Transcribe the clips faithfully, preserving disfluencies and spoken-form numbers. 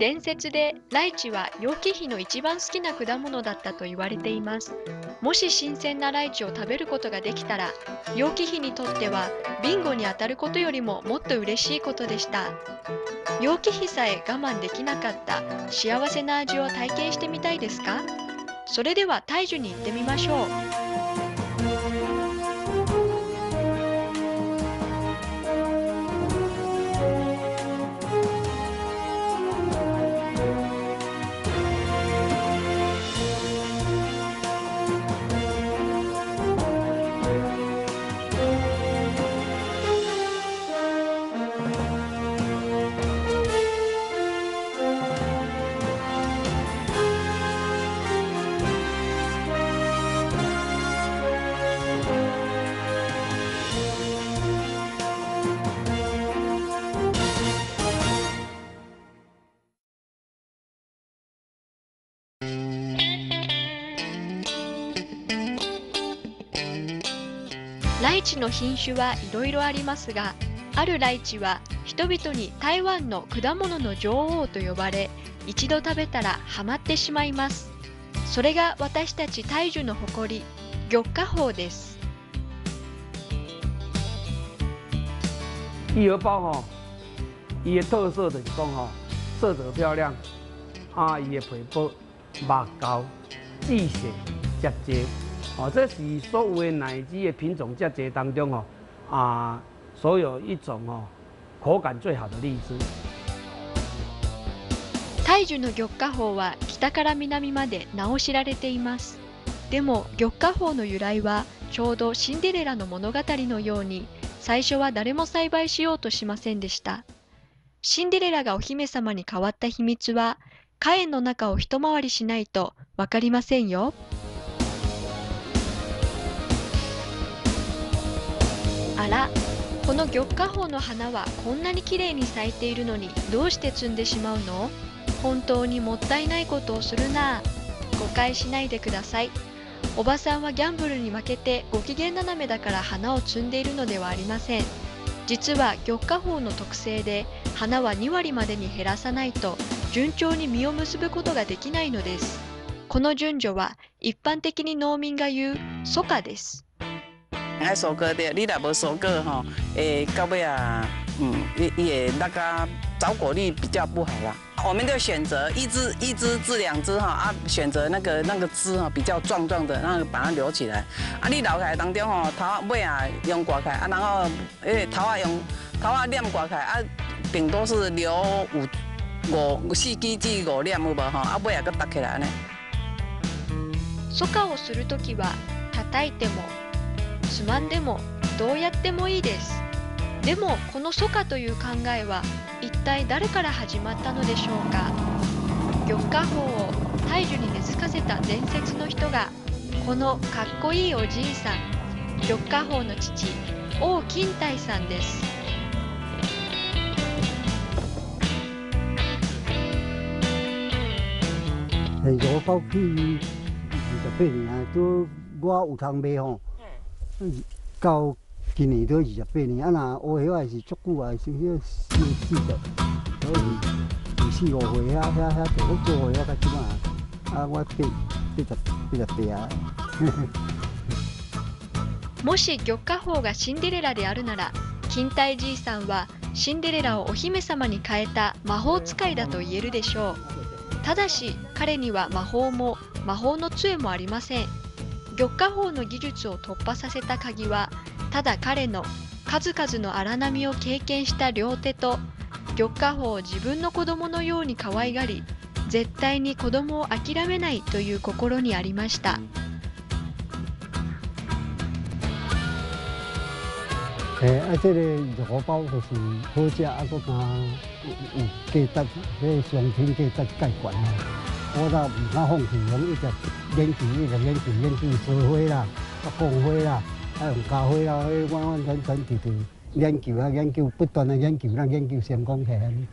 伝説でライチは楊貴妃の一番好きな果物だったと言われています。もし新鮮なライチを食べることができたら、楊貴妃にとってはビンゴに当たることよりももっと嬉しいことでした。楊貴妃さえ我慢できなかった幸せな味を体験してみたいですか？それでは大樹に行ってみましょう。ライチの品種はいろいろありますが、あるライチは人々に台湾の果物の女王と呼ばれ、一度食べたらハマってしまいます。それが私たち大樹の誇り、玉花宝です。 玉荷包吼，伊的特色就是讲吼，色泽漂亮，啊，伊的皮薄、肉厚、细细、结结。哦，这是所有的奶鸡的品种结节当中哦，啊，所有一种哦，口感最好的荔枝。 大樹の玉花宝は北から南まで名を知られています。でも玉花宝の由来はちょうどシンデレラの物語のように、最初は誰も栽培しようとしませんでした。シンデレラがお姫様に変わった秘密は、花園の中を一回りしないとわかりませんよ。あら、この玉花宝の花はこんなに綺麗に咲いているのにどうして摘んでしまうの？本当にもったいないことをするなあ。誤解しないでください。おばさんはギャンブルに負けてご機嫌斜めだから花を摘んでいるのではありません。実は玉花宝の特性で、花はに割までに減らさないと順調に実を結ぶことができないのです。この順序は一般的に農民が言う初夏です。 爱收割的，你若无收割吼，诶，到尾啊，嗯，伊伊会那个找果率比较不好啦。我们就选择一支一支至两支哈啊，选择那个那个枝哈比较壮壮的，然后把它留起来。啊，你留起来当中吼，头啊尾啊用刮开啊，然后诶头啊用头啊念刮开啊，顶多是留五五四支至五念有无吼？啊尾啊搁搭起来呢。 初夏をするときは叩いてもつまんでもどうやってもいいです。でもこの初夏という考えは一体誰から始まったのでしょうか。玉花宝を大樹に根付かせた伝説の人がこのかっこいいおじいさん、玉花宝の父、王金泰さんです。 係咗包批二十八年啊，都我有通買吼。到今年都二十八年，啊若學曉也是足久啊，像迄四四十，所以二四五歲遐遐遐就好做嘅，到即馬啊，我八八十八十八啊。 もし玉花宝がシンデレラであるなら、金泰じいさんはシンデレラをお姫様に変えた魔法使いだと言えるでしょう。ただし彼には魔法も魔法の杖もありません。玉花宝の技術を突破させた鍵は、ただ彼の数々の荒波を経験した両手と、玉花宝を自分の子供のように可愛がり、絶対に子供を諦めないという心にありました。 誒啊！即個玉花寶就是好食，啊，佫加有價值，迄商品價值介懸啊！我倒唔敢放棄，用一直研究，一直研究，研究烧花啦，啊放花啦，啊用咖啡啦，迄完完全全直直研究啊研究，不斷的研究，讓研究成功起來。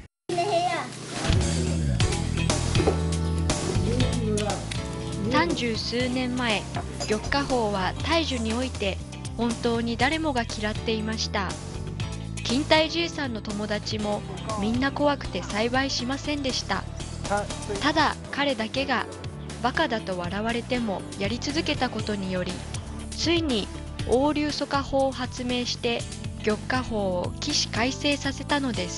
三十数年前、玉花宝は大樹において本当に誰もが嫌っていました。 金太じいさんの友達もみんな怖くて栽培しませんでした。ただ彼だけがバカだと笑われてもやり続けたことにより、ついに応流疎化法を発明して玉化法を起死回生させたのです。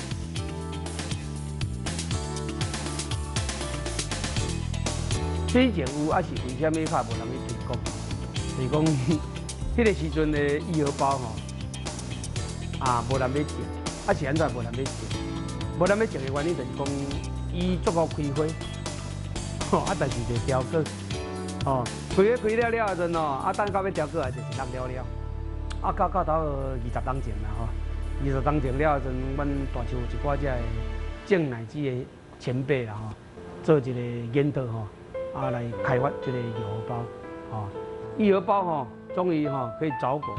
以前有，还是为什么较无人去推广？就是讲，迄个时阵的医药包吼，啊，无人要种，啊是安怎无人要种？无人要种的原因就是讲，伊足够开花，吼，啊但是袂调果，吼，开花开了了后阵哦，啊等到要调果也就是落了了，啊到到头二十当前啦吼，二十当前了后阵，阮大树有一寡只的种奶子的前辈啦吼，做一个研讨吼。啊，来开发这个药包，哦，医药包吼，终于吼可以着果。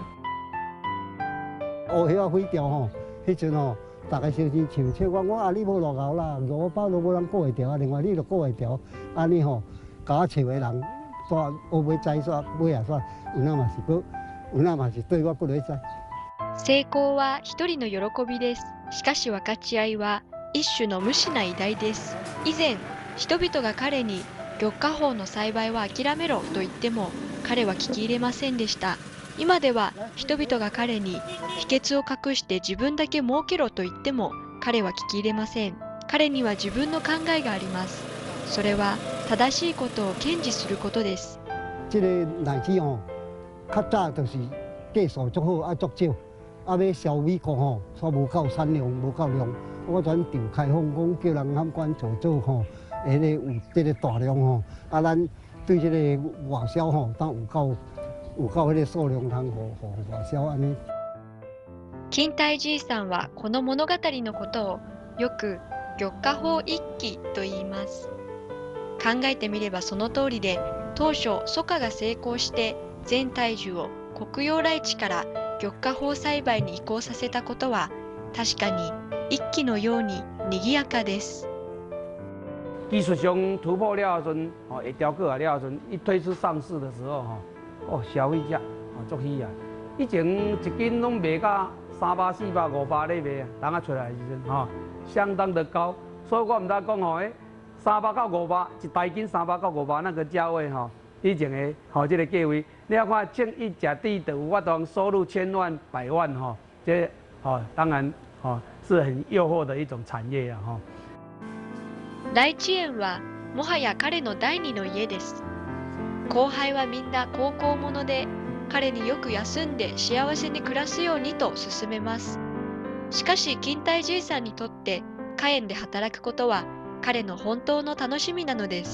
哦，迄个火条吼，迄阵吼，大家小心唱笑我，我啊你无落后啦，药包都无人顾会掉啊，另外你就顾会掉，安尼吼，甲我找的人，煞学买栽煞买啊煞，有那嘛是不，有那嘛是对我不来栽。 成功は一人の喜びです。しかし分かち合いは一種の無視な偉大です。以前、人々が彼に玉化法の栽培は諦めろと言っても彼は聞き入れませんでした。今では人々が彼に秘訣を隠して自分だけ儲けろと言っても彼は聞き入れません。彼には自分の考えがあります。それは正しいことを堅持することです。 这个奶子吼，较早就是价数足好啊足少，啊要销美国吼，煞无够产量，无够量。我转场开放讲叫人监管做做吼。下个有这个大量吼，啊，咱对这个外销吼，当有够有够迄个数量通互互外销安尼。 金太じいさんはこの物語のことをよく玉化法一揆と言います。考えてみればその通りで、当初蘇化が成功して全体重を黒曜来地から玉化法栽培に移行させたことは確かに一揆のように賑やかです。 技术上突破了后阵，哦，会调过来了后阵，一推出上市的时候，吼，哦，消费者哦足喜爱。以前一斤拢卖到三百、四百、五百咧卖啊，人啊出来的时阵，吼，相当的高。所以我唔知讲吼，诶，三百到五百一大斤，三百到五百那个价位，吼，以前的吼这个价位，你要看种一甲地的有法当收入千万、百万，吼，这吼当然吼是很诱惑的一种产业啊，吼。 大地園はもはや彼の第二の家です。後輩はみんな孝行者で、彼によく休んで幸せに暮らすようにと勧めます。しかし金太じいさんにとって花園で働くことは彼の本当の楽しみなのです。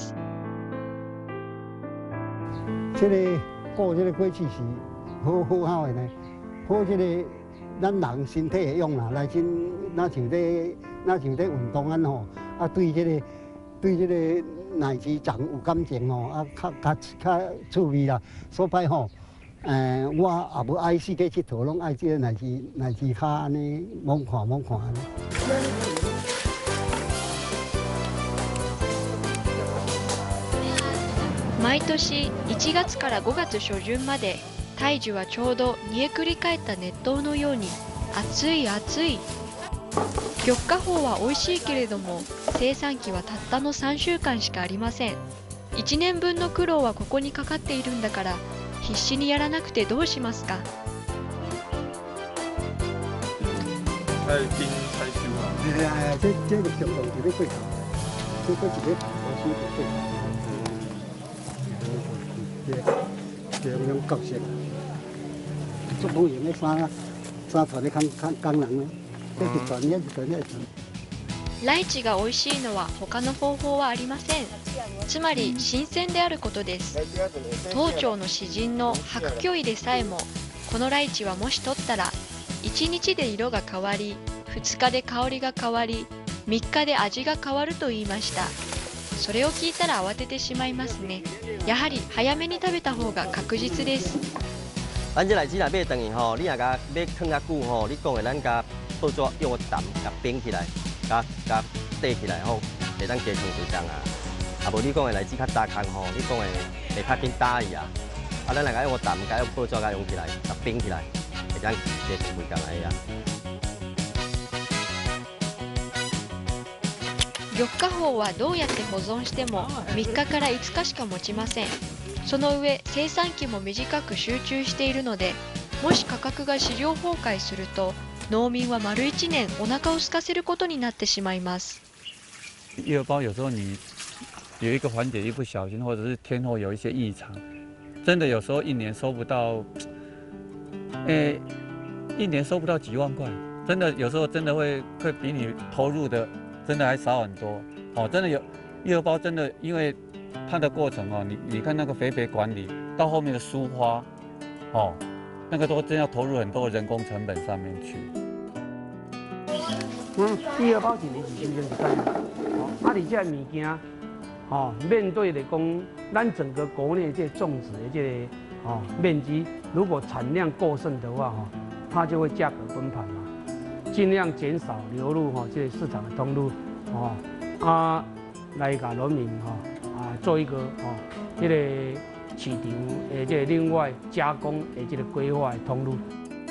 这个过这个过去是好好好的呢，好这个咱人身体会用啦，来真那像咧那像咧运动安吼。啊，对这个对这个奶子长有感情吼，啊，较较较趣味啦。所以吼，诶、呃，我也无爱四界佚佗，拢爱这个奶子奶子骹安尼摸看摸看安尼。 毎年いちがつからごがつ初旬まで、大樹はちょうど煮えくり返った熱湯のように熱い熱い。玉化法は美味しいけれども、生産期はたったのさんしゅうかんしかありません。いちねんぶんの苦労はここにかかっているんだから、必死にやらなくてどうしますか。 在冰采收啊。 哎呀，这这个上头一个过头，这个一个我先过过头。这这种角色，足好用的衫衫穿的工工工人咧。 ライチが美味しいのは他の方法はありません。つまり新鮮であることです。当朝の詩人の白居易でさえも、このライチはもし取ったらいちにちで色が変わり、ふつかで香りが変わり、みっかで味が変わると言いました。それを聞いたら慌ててしまいますね。やはり早めに食べた方が確実です。 咱这来只来买回去吼，你若甲买放较久吼，你讲的咱甲报纸用个淡，甲冰起来，甲甲缀起来吼，会当加长时间啊。啊无你讲的来只较大空吼，你讲的会较紧打伊啊。啊，咱若甲用个淡，甲用报纸甲用起来，甲冰起来，会当加长时间来啊。 玉花宝はどうやって保存してもみっかからいつかしか持ちません。その上生産期も短く集中しているので、もし価格が市場崩壊すると農民は丸いちねんお腹を空かせることになってしまいます。 月包有时候你有一个环节一不小心，或者是天候有一些异常，真的有时候一年收不到，诶，一年收不到几万块，真的有时候真的会会比你投入的真的还少很多。哦，真的有月包真的因为它的过程哦，你你看那个肥肥管理到后面的疏花，哦，那个都真要投入很多人工成本上面去。 嗯，月包一年是真正是干的，哦，啊，而且物件。哦，面对的讲，咱整个国内这种植的这个哦面积，如果产量过剩的话，哈、哦，它就会价格崩盘嘛，尽量减少流入哈、哦、这个市场的通路，哦啊，来给农民哈、哦、啊做一个哦这个市场的这个另外加工的这个规划的通路。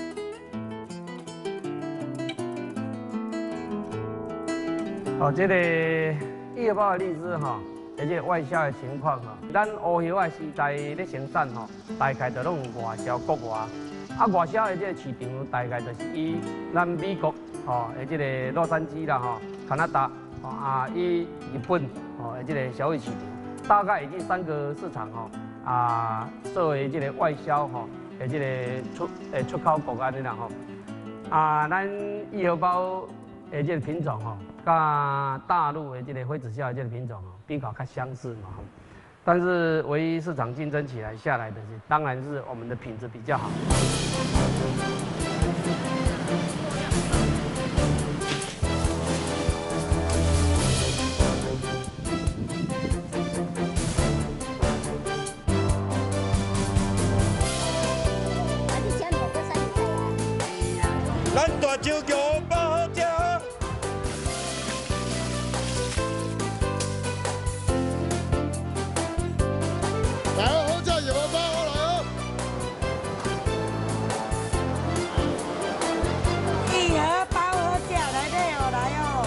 哦，这个月包的荔枝哈。而且外销的情况哈，咱乌叶的时代咧生产吼，大概就拢外销国外，啊外销的这个市场大概就是以咱美国吼的这个洛杉矶啦吼、加拿大吼啊以日本吼的这个消费市场，大概以这三个市场吼啊作为这个外销吼的这个出诶出口国安尼啦吼，啊咱月包的这个品种吼。甲大陆的这个灰指销的这个品种哦，比较较相似嘛，但是唯一市场竞争起来下来的是，当然是我们的品质比较好。 咱大酒桥包好食。来哦，好食月包好来哦！ 一盒包好食，来内哦，来哦。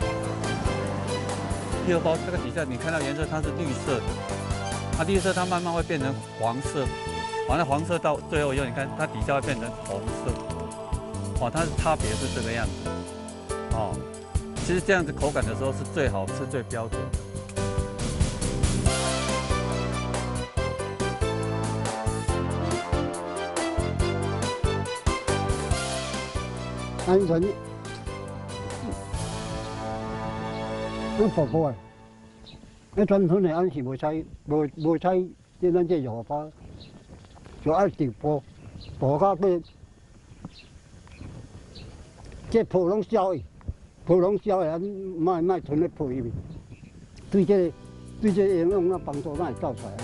月包这个底下你看到颜色，它是绿色的，它绿色它慢慢会变成黄色，完了黄色到最后以后，你看它底下会变成红色，哦，它的差别是这个样子，哦，其实这样子口感的时候是最好吃、最标准的。 安全，咱婆婆啊，那传统的俺是无采，无无采，即咱这药包，就爱直播，播到尾，这泡拢烧去，泡拢烧去，咱莫莫存咧泡入面，对这个对这个营养啊帮助咱会搞出来。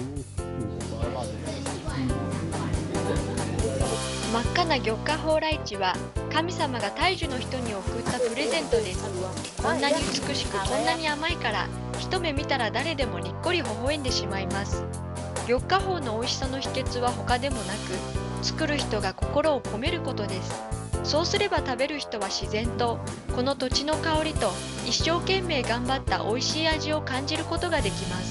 真っ赤な玉花宝来市は神様が大樹の人に送ったプレゼントです。こんなに美しくこんなに甘いから一目見たら誰でもにっこり微笑んでしまいます。玉花宝の美味しさの秘訣は他でもなく、作る人が心を込めることです。そうすれば食べる人は自然とこの土地の香りと一生懸命頑張った美味しい味を感じることができます。